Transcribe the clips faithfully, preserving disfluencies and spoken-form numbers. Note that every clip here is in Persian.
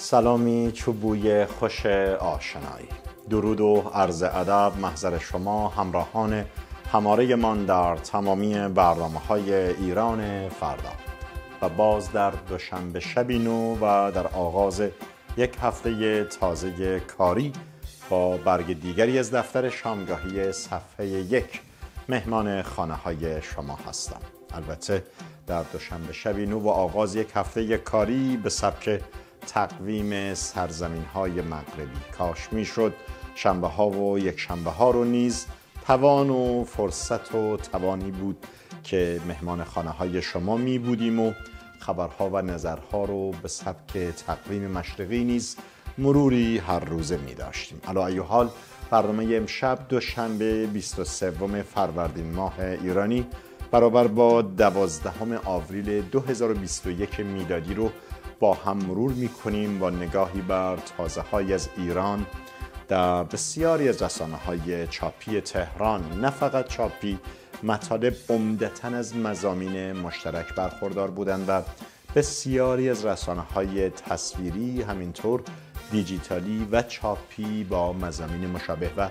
سلامی چوبوی خوش آشنایی، درود و عرض ادب محضر شما همراهان هماره من در تمامی برنامه‌های ایران فردا و باز در دوشنبه شبی نو و در آغاز یک هفته تازه کاری با برگ دیگری از دفتر شامگاهی صفحه یک مهمان خانه های شما هستم. البته در دوشنبه شبی نو و آغاز یک هفته کاری به سبک تقویم سرزمین های مغربی کاش می شد شنبه ها و یک شنبه ها رو نیز توان و فرصت و توانی بود که مهمان خانه های شما می بودیم و خبرها و نظرها رو به سبک تقویم مشرقی نیز مروری هر روزه می داشتیم. علی ای حال برنامه امشب دوشنبه بیست و سوم فروردین ماه ایرانی برابر با دوازدهم آوریل دو هزار و بیست و یک میلادی رو با هم مرور می کنیم با نگاهی بر تازه های از ایران در بسیاری از رسانه های چاپی تهران. نه فقط چاپی، مطالب عمدتاً از مضامین مشترک برخوردار بودند و بسیاری از رسانه های تصویری همینطور دیجیتالی و چاپی با مضامین مشابه و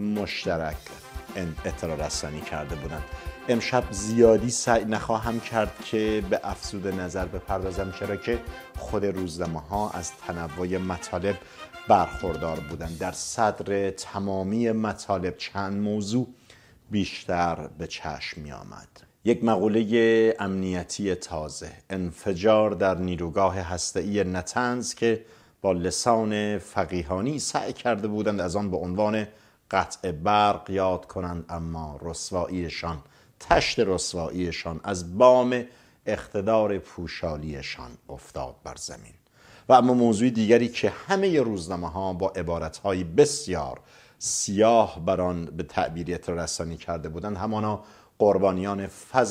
مشترک اطلاع رسانی کرده بودند. امشب زیادی سعی نخواهم کرد که به افزود نظر بپردازم، چرا که خود روزنامه‌ها از تنوع مطالب برخوردار بودند. در صدر تمامی مطالب چند موضوع بیشتر به چشم می آمد. یک مقوله امنیتی تازه، انفجار در نیروگاه هسته‌ای نتنز که با لسان فقیهانی سعی کرده بودند از آن به عنوان قطع برق یاد کنند، اما رسواییشان، تشت رسواییشان از بام اقتدار پوشالیشان افتاد بر زمین. و اما موضوع دیگری که همه روزنامه‌ها با عبارت‌های بسیار سیاه بر آن به تعبیر اطلاع رسانی کرده بودند، همانا قربانیان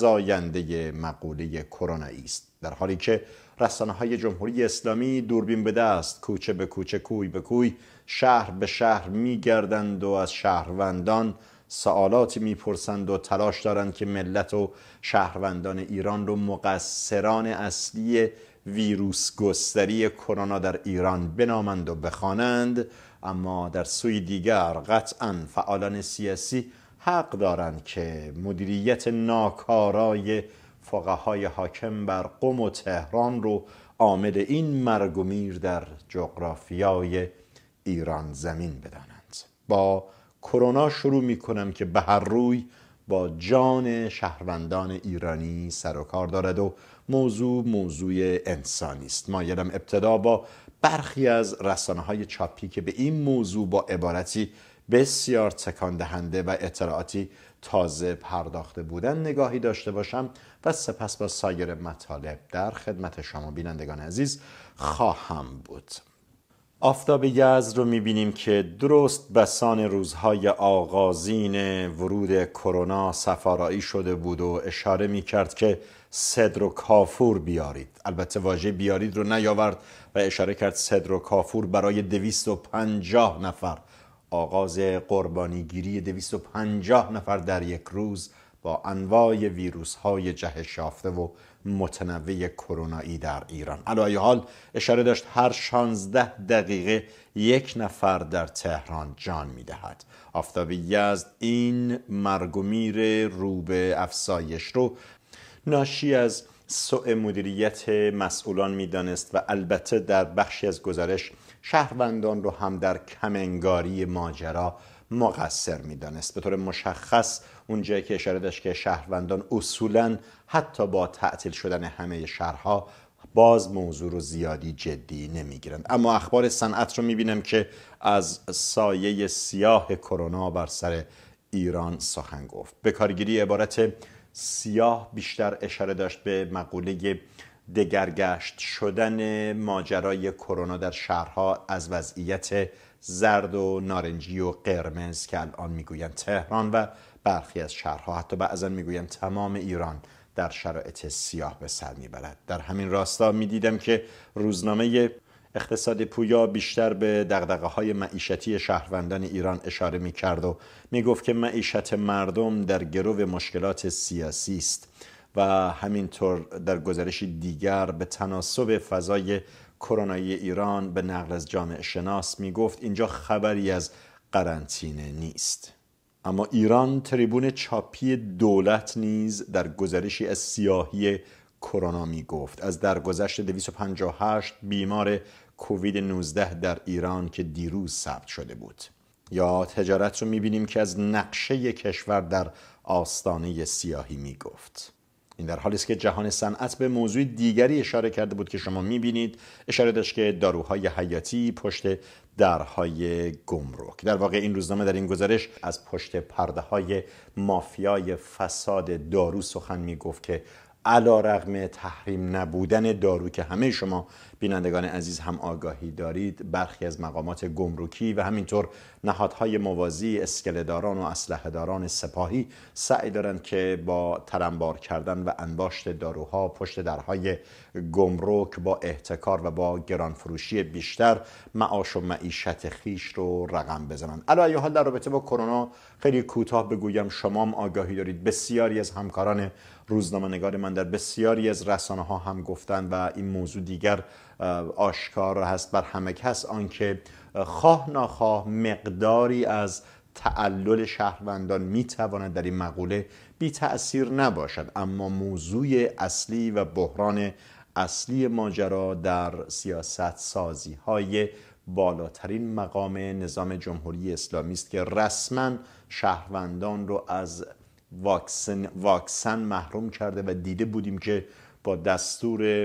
فزاینده مقوله کرونایی است، در حالی که رسانه‌های جمهوری اسلامی دوربین به دست کوچه به کوچه، کوی به کوی، شهر به شهر می‌گردند و از شهروندان سوالاتی میپرسند و تلاش دارند که ملت و شهروندان ایران رو مقصران اصلی ویروس گستری کرونا در ایران بنامند و بخوانند. اما در سوی دیگر قطعاً فعالان سیاسی حق دارند که مدیریت ناکارای فقهای حاکم بر قم و تهران رو عامل این مرگ و میر در جغرافیای ایران زمین بدانند. با کرونا شروع می کنم که به هر روی با جان شهروندان ایرانی سر و کار دارد و موضوع موضوع انسانی است. مایلم ابتدا با برخی از رسانه های چاپی که به این موضوع با عبارتی بسیار تکان دهنده و اطلاعاتی تازه پرداخته بودن نگاهی داشته باشم و سپس با سایر مطالب در خدمت شما بینندگان عزیز خواهم بود. آفتاب یزد رو میبینیم که درست بسان روزهای آغازین ورود کرونا سفارایی شده بود و اشاره میکرد که صدر و کافور بیارید. البته واژه بیارید رو نیاورد و اشاره کرد صدر و کافور برای دویست و پنجاه نفر، آغاز قربانیگیری دویست و پنجاه نفر در یک روز با انواع ویروس های جهش یافته و متنوع کرونایی در ایران. علی ای حال اشاره داشت هر شانزده دقیقه یک نفر در تهران جان میدهد. آفتاب یزد این مرگ و میر رو به افزایش رو ناشی از سوء مدیریت مسئولان میدانست و البته در بخشی از گزارش شهروندان رو هم در کمنگاری ماجرا مقصر میدانست. به طور مشخص اونجایی که اشاره داشت که شهروندان اصولاً حتی با تعطیل شدن همه شهرها باز موضوع رو زیادی جدی نمیگیرند. اما اخبار صنعت رو میبینم که از سایه سیاه کرونا بر سر ایران سخن گفت. به کارگیری عبارت سیاه بیشتر اشاره داشت به مقوله دگرگشت شدن ماجرای کرونا در شهرها از وضعیت زرد و نارنجی و قرمز که الان میگویند تهران و برخی از شهرها، حتی بعضا میگویند تمام ایران، در شرایط سیاه به سر میبرد. در همین راستا میدیدم که روزنامه اقتصاد پویا بیشتر به دغدغه‌های معیشتی شهروندان ایران اشاره میکرد و میگفت که معیشت مردم در گرو مشکلات سیاسی است و همینطور در گزارشی دیگر به تناسب فضای کرونایی ایران به نقل از جامعه شناس می گفت اینجا خبری از قرنطینه نیست. اما ایران تریبون چاپی دولت نیز در گزارشی از سیاهی کرونا می گفت از درگذشت دویست و پنجاه و هشت بیمار کووید نوزده در ایران که دیروز ثبت شده بود. یا تجارت رو می بینیم که از نقشه کشور در آستانه سیاهی می گفت. این در حالی است که جهان صنعت به موضوع دیگری اشاره کرده بود که شما می‌بینید، اشاره داشت که داروهای حیاتی پشت درهای گمرک. در واقع این روزنامه در این گزارش از پشت پرده‌های مافیای فساد دارو سخن می‌گفت که علی‌رغم تحریم نبودن دارو که همه شما بینندگان عزیز هم آگاهی دارید، برخی از مقامات گمرکی و همینطور نهادهای موازی، اسکله‌داران و اسلحه‌داران سپاهی سعی دارند که با ترنبار کردن و انباشت داروها پشت درهای گمرک با احتکار و با گرانفروشی بیشتر معاش و معیشت خیش رو رقم بزنند. علی ای حال در رابطه با کرونا خیلی کوتاه بگویم، شما هم آگاهی دارید، بسیاری از همکاران روزنامه‌نگار من در بسیاری از رسانه‌ها هم گفتند و این موضوع دیگر آشکار هست بر همه کس، آنکه خواه ناخواه مقداری از تعلل شهروندان میتواند در این مقوله بی تأثیر نباشد، اما موضوع اصلی و بحران اصلی ماجرا در سیاست سازی های بالاترین مقام نظام جمهوری اسلامی است که رسما شهروندان رو از واکسن, واکسن محروم کرده و دیده بودیم که با دستور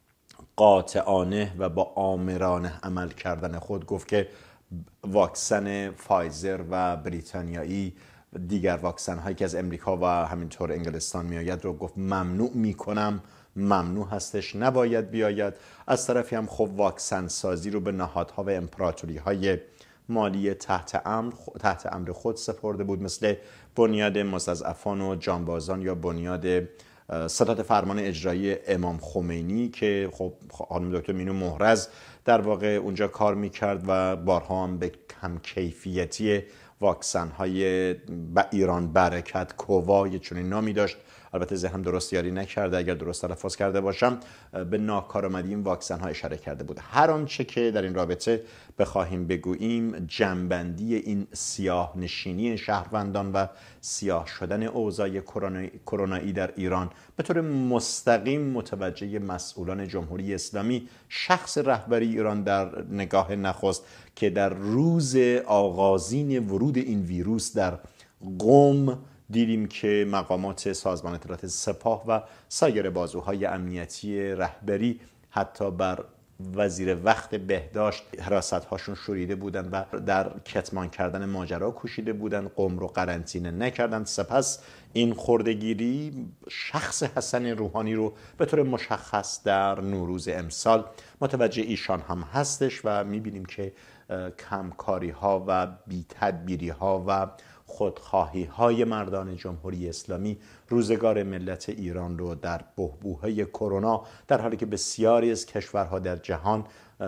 قاطعانه و با آمرانه عمل کردن خود گفت که واکسن فایزر و بریتانیایی دیگر واکسن هایی که از امریکا و همینطور انگلستان می آید رو گفت ممنوع می کنم، ممنوع هستش، نباید بیاید. از طرفی هم خب واکسن سازی رو به نهادها و امپراتوری های مالی تحت امر تحت امر خود سپرده بود، مثل بنیاد مستضعفان و جانبازان یا بنیاد ستاد فرمان اجرایی امام خمینی که خب خانم دکتر مینو محرز در واقع اونجا کار میکرد و بارها هم به کم کیفیتی واکسن های با ایران برکت کووا چنین نامی داشت، البته ذهنم درست یاری نکرده، اگر درست تلفظ کرده باشم به ناکارآمدی این واکسن ها اشاره کرده بود. هر آنچه که در این رابطه بخواهیم بگوییم، جنبندی این سیاه نشینی شهروندان و سیاه شدن اوضاع کرونایی در ایران به طور مستقیم متوجه مسئولان جمهوری اسلامی، شخص رهبری ایران در نگاه نخست که در روز آغازین ورود این ویروس در قم دیدیم که مقامات سازمان اطلاعات سپاه و سایر بازوهای امنیتی رهبری حتی بر وزیر وقت بهداشت حراست هاشون شوریده بودند و در کتمان کردن ماجرا کوشیده بودند، قم رو قرنطینه نکردند. سپس این خردگیری شخص حسن روحانی رو به طور مشخص در نوروز امسال متوجه ایشان هم هستش و میبینیم که کمکاری ها و بی‌تدبیری ها و خودخواهی های مردان جمهوری اسلامی روزگار ملت ایران رو در بحبوحه کرونا، در حالی که بسیاری از کشورها در جهان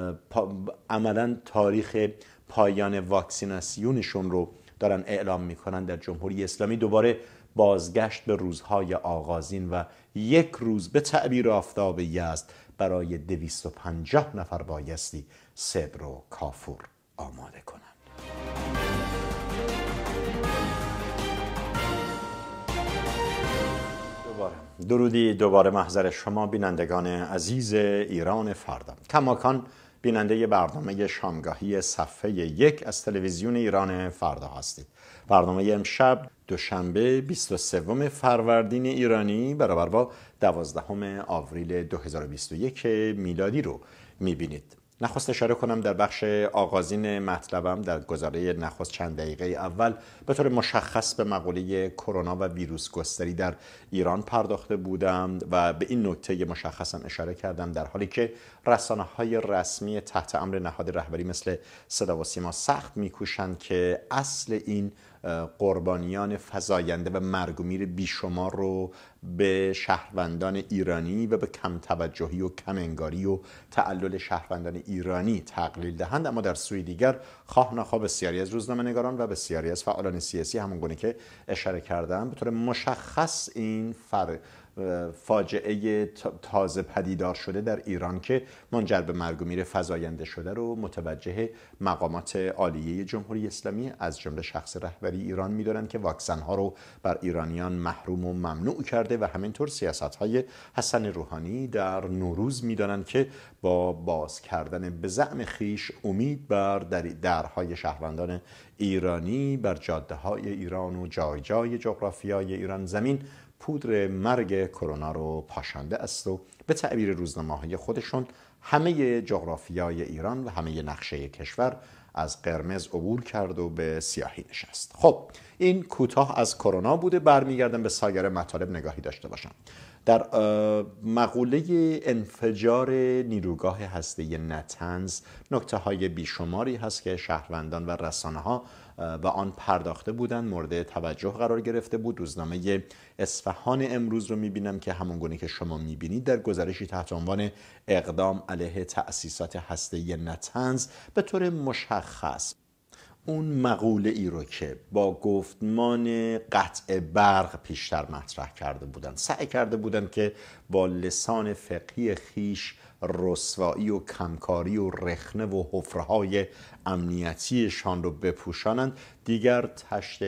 عملاً تاریخ پایان واکسیناسیونشون رو دارن اعلام میکنن، در جمهوری اسلامی دوباره بازگشت به روزهای آغازین و یک روز به تعبیر آفتاب یزد برای دویست و پنجاه نفر بایستی صبر و کافور آماده کنند. درودی دوباره محضر شما بینندگان عزیز ایران فردا. کماکان بیننده برنامه شامگاهی صفحه یک از تلویزیون ایران فردا هستید. برنامه امشب دوشنبه بیست و سوم فروردین ایرانی برابر با دوازدهم آوریل دو هزار و بیست و یک میلادی رو میبینید. نخست اشاره کنم در بخش آغازین مطلبم در گزاره نخست چند دقیقه اول به طور مشخص به مقوله کرونا و ویروس گستری در ایران پرداخته بودم و به این نکته مشخصا اشاره کردم، در حالی که رسانه‌های رسمی تحت امر نهاد رهبری مثل صدا و سیما سخت میکوشند که اصل این قربانیان فزاینده و مرگ و میر بیشمار رو به شهروندان ایرانی و به کم توجهی و کم انگاری و تعلل شهروندان ایرانی تقلیل دهند، اما در سوی دیگر خواه نخواه بسیاری از روزنامه‌نگاران و بسیاری از فعالان سیاسی همون گونه که اشاره کردم به طور مشخص این فر... فاجعه تازه پدیدار شده در ایران که منجر به مرگ و میر فزاینده شده رو متوجه مقامات عالیه جمهوری اسلامی از جمله شخص رهبری ایران می‌دونن که واکسن ها رو بر ایرانیان محروم و ممنوع کرده و همینطور سیاست‌های حسن روحانی در نوروز می‌دونن که با باز کردن به زعم خیش امید بر درهای شهروندان ایرانی بر جاده‌های ایران و جای جای جغرافیای ایران زمین پودر مرگ کرونا رو پاشانده است و به تعبیر روزنامه‌های خودشون همه جغرافیای ایران و همه نقشه کشور از قرمز عبور کرد و به سیاهی نشست. خب این کوتاه از کرونا بوده. برمیگردم به سایر مطالب نگاهی داشته باشم. در مقوله انفجار نیروگاه هسته‌ای نتنز نکته های بیشماری هست که شهروندان و رسانه ها و آن پرداخته بودند، مورد توجه قرار گرفته بود. روزنامه اصفهان امروز رو میبینم که همون گونه که شما میبینید در گزارشی تحت عنوان اقدام علیه تأسیسات هسته‌ای نتنز به طور مشخص اون مقوله ای رو که با گفتمان قطع برق پیشتر مطرح کرده بودن، سعی کرده بودن که با لسان فقهی خیش رسوایی و کمکاری و رخنه و حفره‌های امنیتیشان رو بپوشانند، دیگر تشت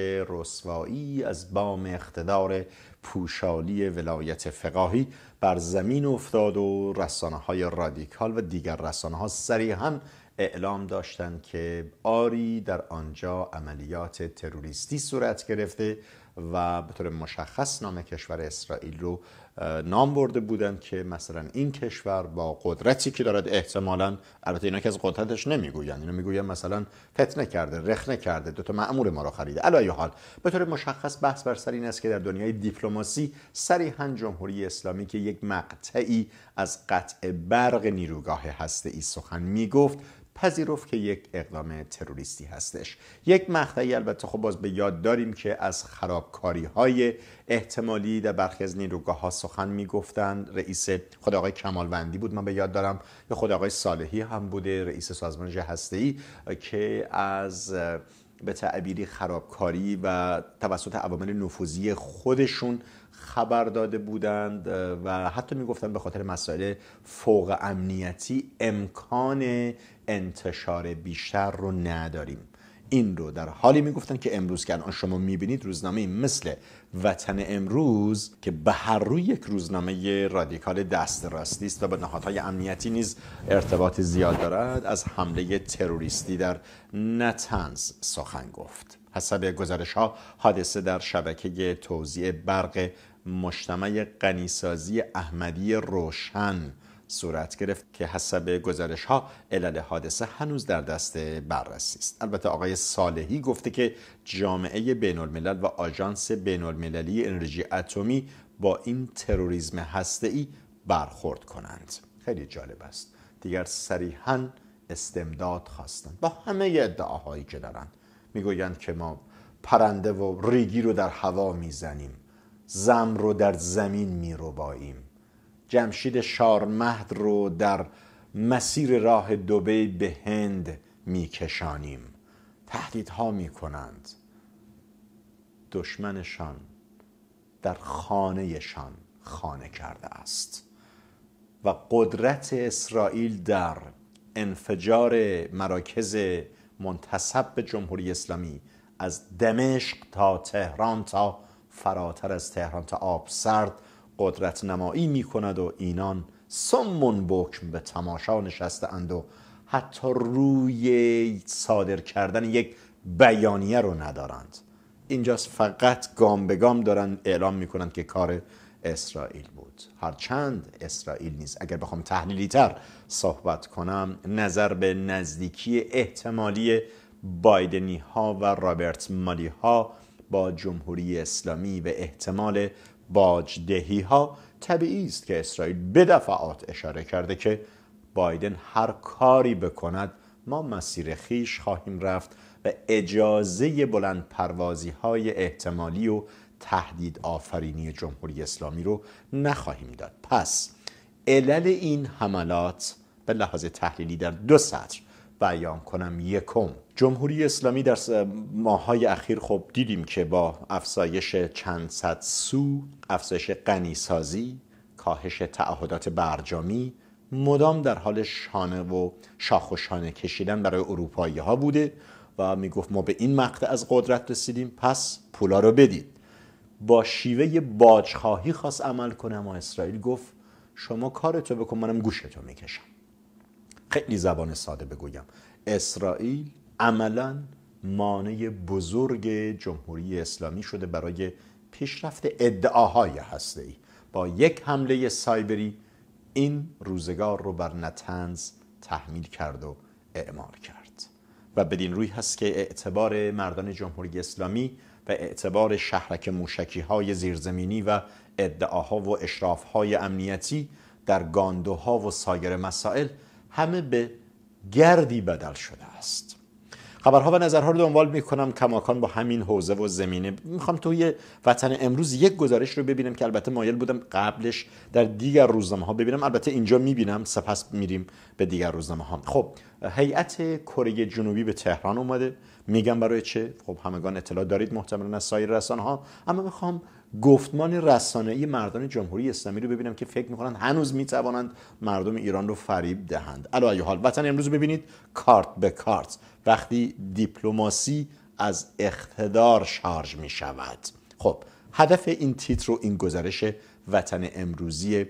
رسوایی از بام اقتدار پوشالی ولایت فقاهی بر زمین افتاد و رسانه‌های رادیکال و دیگر رسانه‌ها صریحاً اعلام داشتند که آری در آنجا عملیات تروریستی صورت گرفته و به طور مشخص نام کشور اسرائیل رو نام برده بودند که مثلا این کشور با قدرتی که دارد احتمالاً، البته اینا که از قدرتش نمیگوین، اینا میگوین مثلا فتنه کرده، رخنه کرده، دو تا مأمور ما رو خریده. علی حال به طور مشخص بحث بر سر این است که در دنیای دیپلماسی صریحاً جمهوری اسلامی که یک مقطعی از قطع برق نیروگاه هسته‌ای سخن میگفت پذیرفت که یک اقدام تروریستی هستش. یک مقطعی البته خب باز به یاد داریم که از خرابکاری‌های احتمالی در برخی از نیروگاه‌ها سخن میگفتند. رئیس خود آقای کمالوندی بود من به یاد دارم، یا خود آقای صالحی هم بوده، رئیس سازمان هسته‌ای، که از به تعبیری خرابکاری و توسط عوامل نفوذی خودشون خبر داده بودند و حتی میگفتند به خاطر مسائل فوق امنیتی امکان انتشار بیشتر رو نداریم. این رو در حالی میگفتن که امروز که الان شما میبینید روزنامه مثل وطن امروز که به هر روی یک روزنامه رادیکال دست راستی است و با نهادهای امنیتی نیز ارتباط زیاد دارد، از حمله تروریستی در نتنز سخن گفت. حسب گزارش ها حادثه در شبکه توزیع برق مجتمع غنیسازی احمدی روشن صورت گرفت که حسب گزارش ها علل حادثه هنوز در دست بررسی است. البته آقای صالحی گفته که جامعه بین الملل و آژانس بین المللی انرژی اتمی با این تروریسم هسته‌ای برخورد کنند. خیلی جالب است. دیگر صریحاً استمداد خواستند با همه ادعاهایی که دارند. میگویند که ما پرنده و ریگی رو در هوا میزنیم، زم رو در زمین میرباییم، جمشید شارمهد رو در مسیر راه دبی به هند میکشانیم. تهدیدها میکنند. دشمنشان در خانهشان خانه کرده است و قدرت اسرائیل در انفجار مراکز منتسب به جمهوری اسلامی از دمشق تا تهران تا فراتر از تهران تا آب سرد قدرت نمایی می کند و اینان سمون بکم به تماشا نشسته اند و حتی روی صادر کردن یک بیانیه رو ندارند. اینجاست فقط گام به گام دارن اعلام می کنند که کار اسرائیل بود. هرچند اسرائیل نیست. اگر بخوام تحلیلی تر صحبت کنم، نظر به نزدیکی احتمالی بایدنی ها و رابرت مالی ها با جمهوری اسلامی و احتمال باجدهی ها، طبیعی است که اسرائیل به دفعات اشاره کرده که بایدن هر کاری بکند ما مسیر خیش خواهیم رفت و اجازه بلند پروازی های احتمالی و تهدید آفرینی جمهوری اسلامی رو نخواهیم داد. پس علل این حملات به لحاظ تحلیلی در دو سطر بیان کنم. یکم، جمهوری اسلامی در ماه‌های اخیر خب دیدیم که با افزایش چند صد سو، افزایش غنیسازی، کاهش تعهدات برجامی، مدام در حال شانه و شاخ و شانه کشیدن برای اروپایی ها بوده و میگفت ما به این مقطع از قدرت رسیدیم، پس پولا رو بدید. با شیوه باجخواهی خواست عمل کنه، اما اسرائیل گفت شما کارتو بکن، منم گوشتو میکشم. خیلی زبان ساده بگویم، اسرائیل عملاً مانع بزرگ جمهوری اسلامی شده برای پیشرفت ادعاهای هسته‌ای. با یک حمله سایبری این روزگار رو بر نتنز تحمیل کرد و اعمال کرد و بدین روی هست که اعتبار مردان جمهوری اسلامی و اعتبار شهرک موشکی های زیرزمینی و ادعاها و اشرافهای امنیتی در گاندوها و سایر مسائل همه به گردی بدل شده است. خبرها و نظرها رو دنبال میکنم کماکان با همین حوزه و زمینه. میخوام توی وطن امروز یک گزارش رو ببینم که البته مایل بودم قبلش در دیگر روزنامه ها ببینم، البته اینجا میبینم سپس میریم به دیگر روزنامه ها. خب هیئت کره جنوبی به تهران اومده، میگم برای چه؟ خب همگان اطلاع دارید محتملاً از سایر رسانه ها، اما میخوام گفتمان رسانه‌ای مردان جمهوری اسلامی رو ببینم که فکر میکنن هنوز میتوانند مردم ایران رو فریب دهند. علی ای حال وطن امروز ببینید کارت به کارت وقتی دیپلماسی از اقتدار شارژ میشود. خب هدف این تیتر و این گزارش وطن امروزی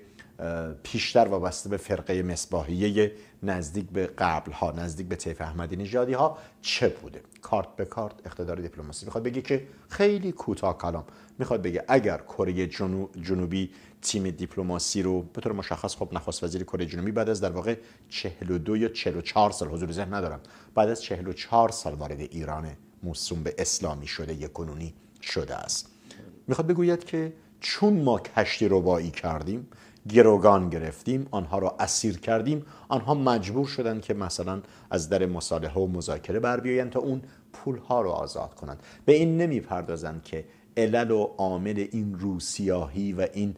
پیشتر وابسته به فرقه مصباحیه نزدیک به قبل ها، نزدیک به طیف احمدی نژادی ها چه بوده؟ کارت به کارت اقتدار دیپلماسی میخواد بگه که خیلی کوتاه کلام میخواد بگه اگر کره جنوبی تیم دیپلماسی رو به طور مشخص، خب نخست وزیر کره جنوبی بعد از در واقع چهل و دو یا چهل و چهار سال، حضور ذهن ندارم، بعد از چهل و چهار سال وارد ایران موسوم به اسلامی شده، یک کنونی شده است، میخواد بگوید که چون ما کشتی ربایی کردیم، گروگان گرفتیم، آنها را اسیر کردیم، آنها مجبور شدند که مثلا از در مصالحه و مذاکره بر بیایند تا اون پولها رو آزاد کنند. به این نمیپردازند که علل و عامل این روسیاهی و این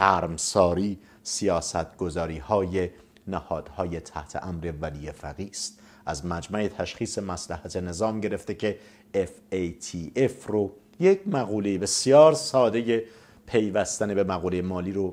شرمساری سیاستگذاری های نهادهای تحت امر ولی فقیه است. از مجمع تشخیص مصلحت نظام گرفته که اف ای تی اف رو، یک مقوله بسیار ساده پیوستن به مقوله مالی رو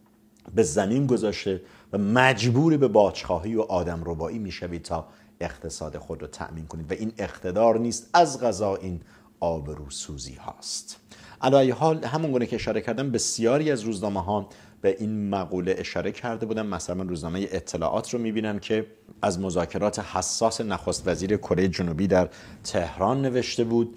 به زمین گذاشته و مجبور به باجخواهی و آدم ربایی میشوید تا اقتصاد خود رو تأمین کنید و این اقتدار نیست، از قضا این آبروسوزی هاست. علی ای حال همون گونه که اشاره کردم بسیاری از روزنامه ها به این مقوله اشاره کرده بودن. مثلا روزنامه اطلاعات رو میبینم که از مذاکرات حساس نخست وزیر کره جنوبی در تهران نوشته بود،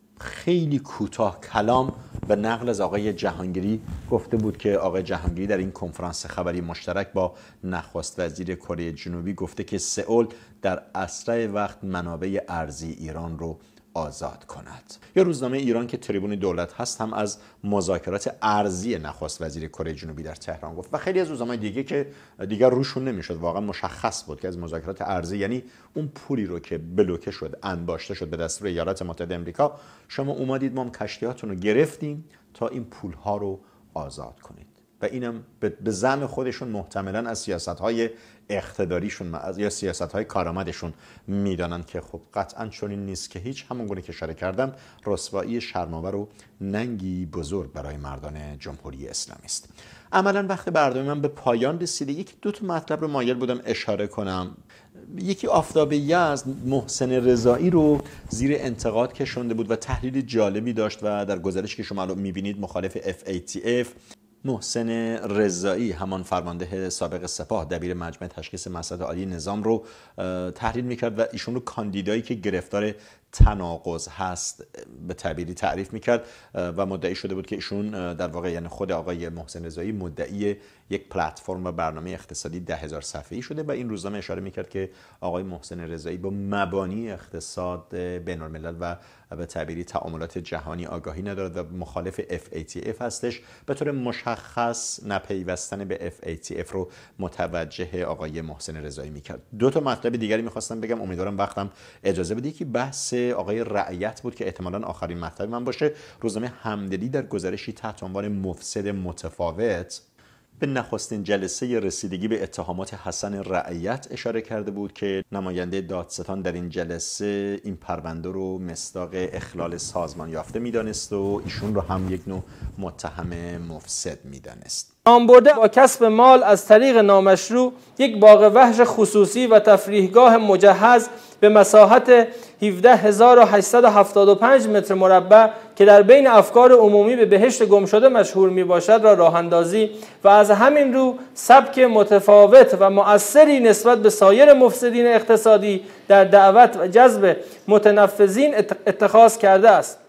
خیلی کوتاه کلام و نقل از آقای جهانگیری گفته بود که آقای جهانگیری در این کنفرانس خبری مشترک با نخست وزیر کره جنوبی گفته که سئول در اسرع وقت منابع ارضی ایران رو آزاد کند. یا روزنامه ایران که تریبون دولت هست هم از مذاکرات ارضی نخست وزیر کره جنوبی در تهران گفت و خیلی از روزنامه دیگه که دیگر روشون نمیشد، واقعا مشخص بود که از مذاکرات ارضی یعنی اون پولی رو که بلوکه شد، انباشته شد به دستور ایالات متحده آمریکا، شما اومدید ما کشتیاتون رو گرفتیم تا این پولها رو آزاد کنید. و اینم به زعم خودشون محتملاً از سیاست‌های اقتداریشون یا سیاست‌های کارآمدشون میدانند که خب قطعاً چنین نیست که هیچ، همون گونه که اشاره کردم رسوایی شرم‌آور و ننگی بزرگ برای مردان جمهوری اسلامی است. عملاً وقت برنامه من به پایان رسیده. یکی دو تا مطلب رو مایل بودم اشاره کنم. یکی آفتاب یزد محسن رضایی رو زیر انتقاد کشونده بود و تحلیل جالبی داشت و در گزارش که شما الان می‌بینید مخالف اف ای تی اف محسن رضایی، همان فرمانده سابق سپاه، دبیر مجمع تشخیص مصلحت عالی نظام رو تحلیل میکرد و ایشون رو کاندیدایی که گرفتار تناقض هست به تعبیری تعریف میکرد و مدعی شده بود که ایشون در واقع یعنی خود آقای محسن رضایی مدعی یک پلتفرم و برنامه اقتصادی ده هزار صفحه‌ای شده و این روزنامه اشاره میکرد که آقای محسن رضایی با مبانی اقتصاد بین الملل و به تعبیری تعاملات جهانی آگاهی ندارد و مخالف اف ای تی اف هستش. به طور مشخص نپیوستن به اف ای تی اف رو متوجه آقای محسن رضایی میکرد. دو تا مطلب دیگری میخواستم بگم، امیدوارم وقتم اجازه بده. یکی بحث آقای رعیت بود که احتمالاً آخرین مطلب من باشه. روزنامه همدلی در گزارشی تحت عنوان مفسد متفاوت به نخستین جلسه رسیدگی به اتهامات حسن رعیت اشاره کرده بود که نماینده دادستان در این جلسه این پرونده رو مصداق اخلال سازمان یافته میدانست و ایشون رو هم یک نوع متهم مفسد میدانست. نامبرده با کسب مال از طریق نامشروع یک باغ وحش خصوصی و تفریحگاه مجهز به مساحت هفده هزار و هشتصد و هفتاد و پنج متر مربع که در بین افکار عمومی به بهشت گمشده مشهور می باشد را راه اندازی و از همین رو سبک متفاوت و مؤثری نسبت به سایر مفسدین اقتصادی در دعوت و جذب متنفذین اتخاذ کرده است.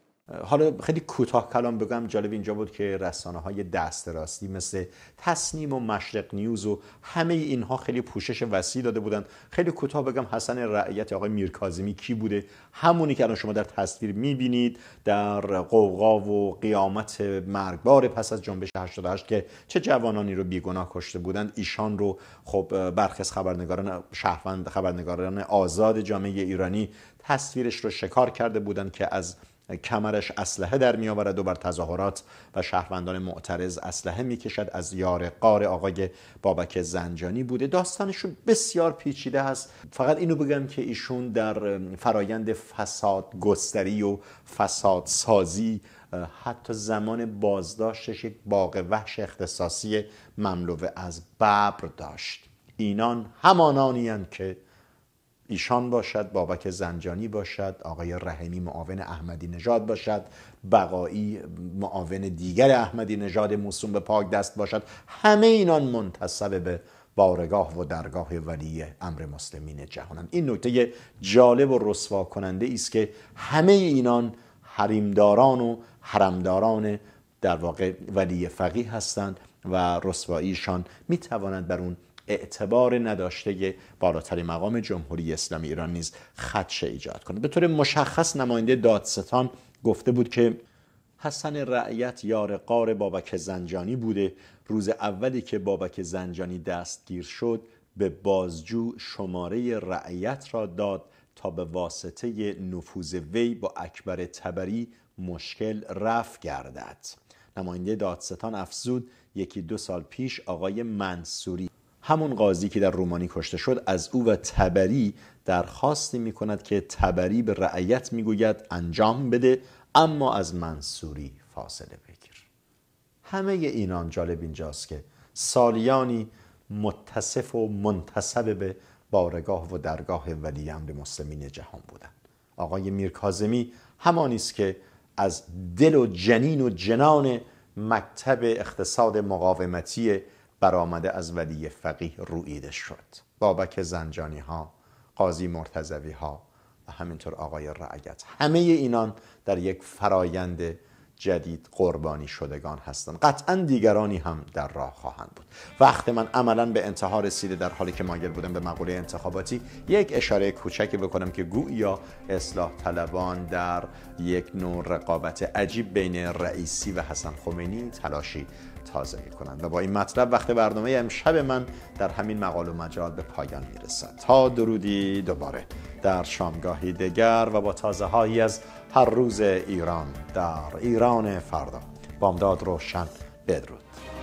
حالا خیلی کوتاه کلام بگم، جالب اینجا بود که رسانه های دست راستی مثل تصنیم و مشرق نیوز و همه اینها خیلی پوشش وسیع داده بودند. خیلی کوتاه بگم حسن رعیت آقای میرکاظمی کی بوده؟ همونی که الان شما در تصویر میبینید در غوغا و قیامت مرگبار پس از جنبش هشتاد و هشت که چه جوانانی رو بیگناه کشته بودند. ایشان رو خب برخی از خبرنگاران شهروند خبرنگاران آزاد جامعه ایرانی تصویرش رو شکار کرده بودند که از کمرش اسلحه در می آورد و بر تظاهرات و شهروندان معترض اسلحه می کشد. از یار غار آقای بابک زنجانی بوده. داستانشون بسیار پیچیده است. فقط اینو بگم که ایشون در فرایند فساد گستری و فساد سازی حتی زمان بازداشتش یک باغ وحش اختصاصی مملو از ببر داشت. اینان همانانی اند که ایشان باشد، بابک زنجانی باشد، آقای رحیمی معاون احمدی نژاد باشد، بقایی معاون دیگر احمدی نژاد موسوم به پاک دست باشد، همه اینان منتسب به بارگاه و درگاه ولی امر مسلمین جهانند. این نکته جالب و رسوا کننده است که همه اینان حریمداران و حرمداران در واقع ولی فقیه هستند و رسواییشان میتواند بر اون اعتبار نداشته بالاترین مقام جمهوری اسلامی ایران نیز خدشه ایجاد کنه. به طور مشخص نماینده دادستان گفته بود که حسن رعیت یار غار بابک زنجانی بوده. روز اولی که بابک زنجانی دستگیر شد به بازجو شماره رعیت را داد تا به واسطه نفوذ وی با اکبر طبری مشکل رفع گردد. نماینده دادستان افزود یکی دو سال پیش آقای منصوری، همون قاضی که در رومانی کشته شد، از او و طبری درخواستی می کند که طبری به رعیت می گوید انجام بده اما از منصوری فاصله بگیر. همه اینان جالب اینجاست که سالیانی متصف و منتسب به بارگاه و درگاه ولی امر مسلمین جهان بودند. آقای میرکاظمی همانی است که از دل و جنین و جنان مکتب اقتصاد مقاومتی برآمده از ولی فقیه رویده شد. بابک زنجانی ها، قاضی مرتضوی ها و همینطور آقای رعیت، همه اینان در یک فرایند جدید قربانی شدگان هستند. قطعا دیگرانی هم در راه خواهند بود. وقت من عملا به انتها رسیده. در حالی که مایل بودم به مقوله انتخاباتی یک اشاره کوچکی بکنم که گویا اصلاح طلبان در یک نوع رقابت عجیب بین رئیسی و حسن خمینی تلاشی تازه می کنند و با این مطلب وقت برنامه امشب من در همین مقال و مجال به پایان می رسد. تا درودی دوباره در شامگاهی دیگر و با تازه هایی از هر روز ایران در ایران فردا. بامداد روشن. بدرود.